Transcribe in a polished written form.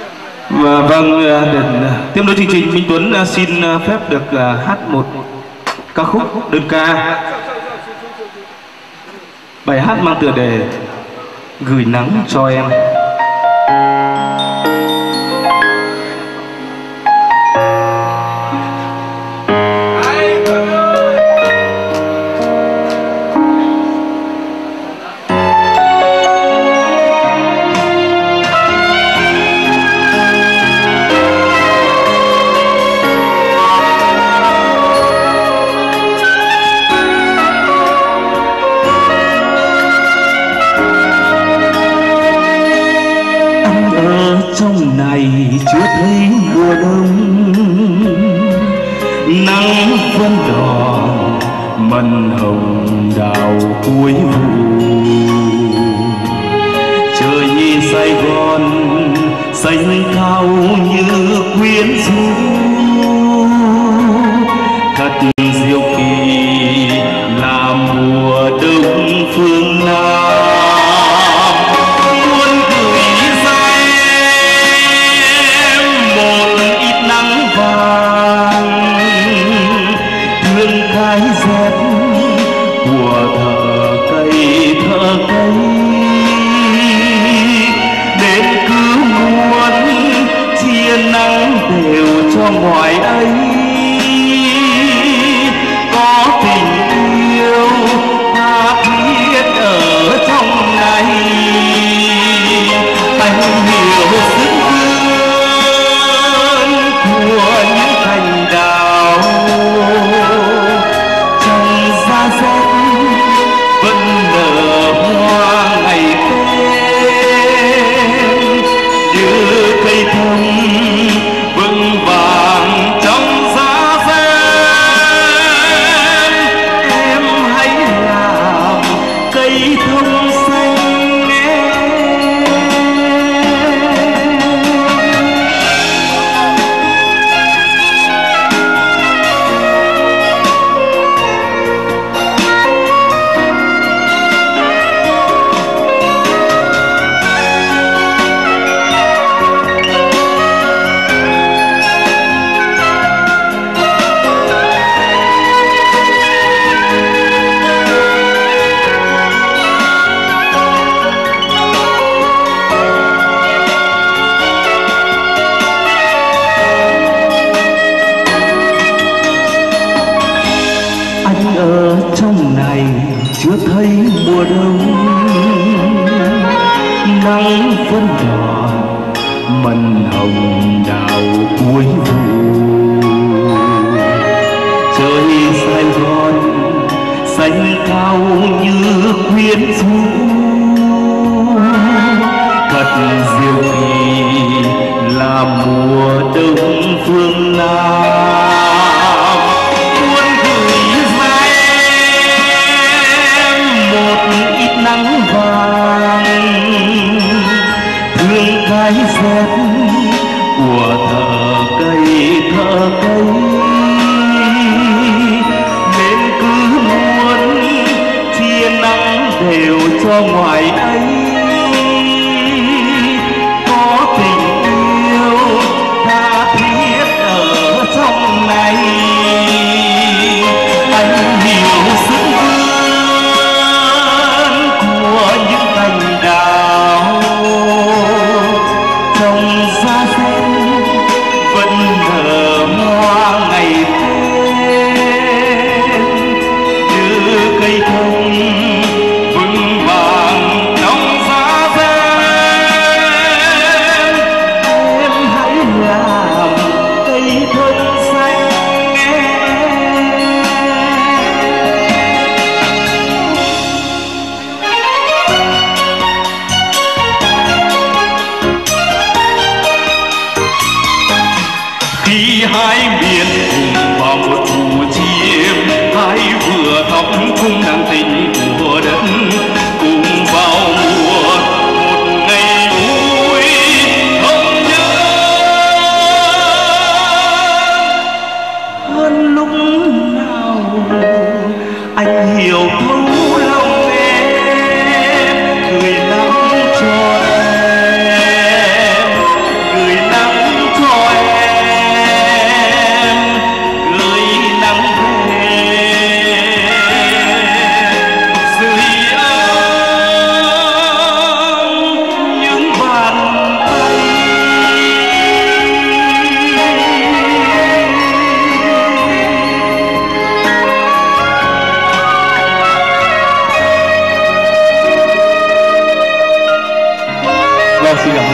Vâng, tiếp nối chương trình, Minh Tuấn xin phép được hát một ca khúc đơn ca. Bài hát mang tựa đề Gửi nắng cho em. Trong này chưa thấy mùa đông, nắng vẫn đỏ mận hồng đào cuối vụ. Trời nhìn Sài Gòn xanh cao như quyến rũ, thật diệu kỳ là mùa đông phương Nam. Cái rét của thợ cây đến cứ muốn chia nắng đều cho ngoài ấy. Có tình yêu tha thiết ở trong này, anh hiểu sức vươn của những cành đào. Vẫn nở hoa ngày Tết như cây thông vững vàng trong giá rét. Em hãy làm cây thông xanh nhé. Ở trong này chưa thấy mùa đông, nắng vẫn đỏ mận hồng đào cuối vụ. Trời Sài Gòn xanh cao như quyến rũ, thật diệu kỳ là mùa đông phương Nam. Nắng vàng thương cái rét của thợ cây nên cứ muốn chia nắng đều cho ngoài ấy. Có tình yêu tha thiết ở trong này, anh hiểu sức những cành đào trong giá rét vẫn nở hoa ngày Tết như cây thông vững vàng trong giá rét. Em hãy làm cây thông xanh nhé. Khi hai miền cùng vào một vụ chiêm, hai vừa thắp cung nàng tình của đất, cùng vào mùa một ngày vui không nhớ. Hơn lúc nào anh hiểu thấu lòng em, gửi nắng cho em, gửi xin cảm ơn.